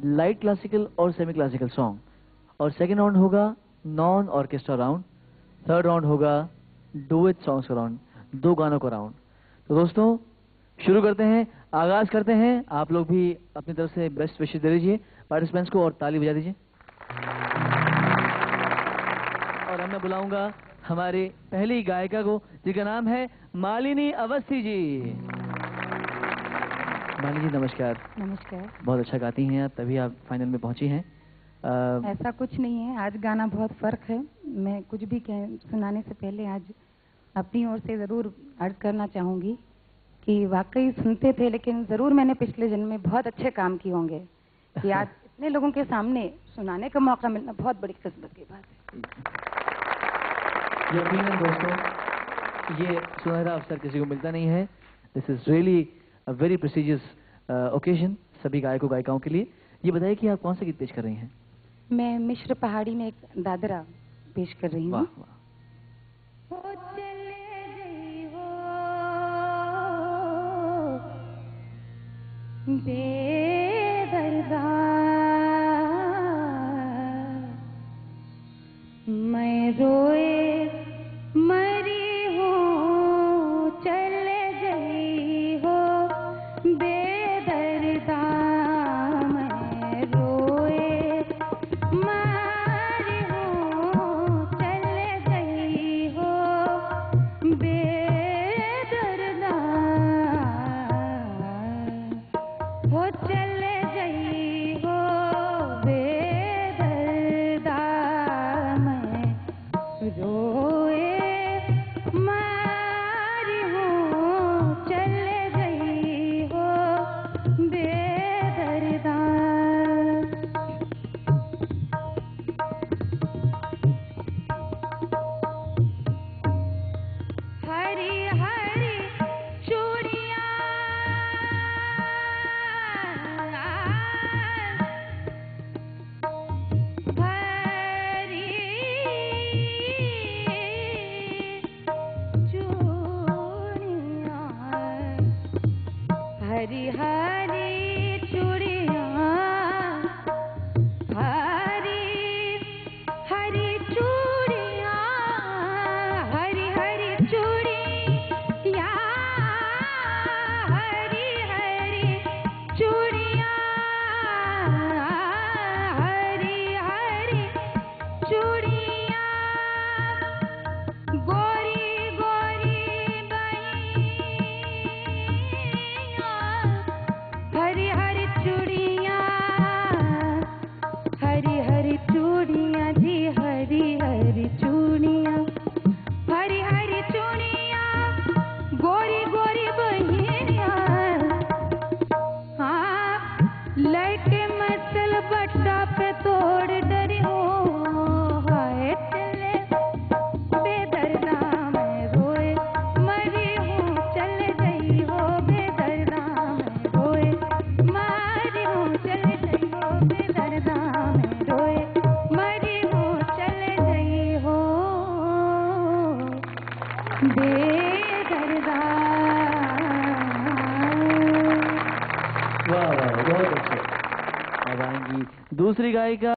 Light classical और semi classical song, और second round होगा non orchestra round, third round होगा डुएट सॉन्ग्स का राउंड, 2 गानों का राउंड। तो दोस्तों शुरू करते हैं, आगाज करते हैं। आप लोग भी अपनी तरफ से बेस्ट विशेस दे दीजिए पार्टिसिपेंट्स को और ताली बजा दीजिए। और अब मैं बुलाऊंगा हमारे पहली गायिका को, जिसका नाम है मालिनी अवस्थी जी। मालिनी जी नमस्कार। नमस्कार। बहुत अच्छा गाती हैं आप, तभी आप फाइनल में पहुंची हैं। ऐसा कुछ नहीं है, आज गाना बहुत फर्क है। मैं कुछ भी सुनाने से पहले आज अपनी ओर से ज़रूर अर्ज करना चाहूँगी कि वाकई सुनते थे, लेकिन ज़रूर मैंने पिछले जन्म में बहुत अच्छे काम किए होंगे कि आज इतने लोगों के सामने सुनाने का मौका मिलना बहुत बड़ी किस्मत की बात है। यकीनन दोस्तों, ये सुनहरा अवसर किसी को मिलता नहीं है। This is really a very prestigious occasion सभी गायकों गायिकाओं के लिए। ये बताइए कि आप कौन सा गीत पेश कर रही हैं? मैं मिश्र पहाड़ी में एक दादरा पेश कर रही हूँ। वाह वाह। बेदर्दा मैं रोए मरी हूँ, चले गई हो बेदर्दा मैं रोए मरी हूँ, चले गई हो बेदर्दा हो, चले गई हो बेदर्दा मैं रोए मारी हूँ, चले गई हो बेदर्दा। हरी हरी चूड़ियाँ हरी हरी चूड़ियाँ, हरी हरी चूड़ियाँ, हरी हरी चूड़ियाँ, हरी हरी चूड़ियाँ, हरी हरी चूड़ियाँ, गोरी गोरी हरी हरी चूड़ियाँ, हरी हरी चूड़ियाँ जी, हरी हरी चूड़ियाँ, हरी हरी चूड़ियाँ, गोरी गोरी बहिनियाँ, हाँ लड़के मसल बट्टा पे तोड़ डरी हो, हाय चले बेदर्दा मैं रोए मरी हूँ, चले गई हो बेदर्दा मैं रोए मरी हूँ, चले गई हो बेदर्दा मैं रोए मरी हूँ, चले गई हो बेदर्दा। वाह वाह, बहुत अच्छे। अब आएंगी दूसरी गायिका।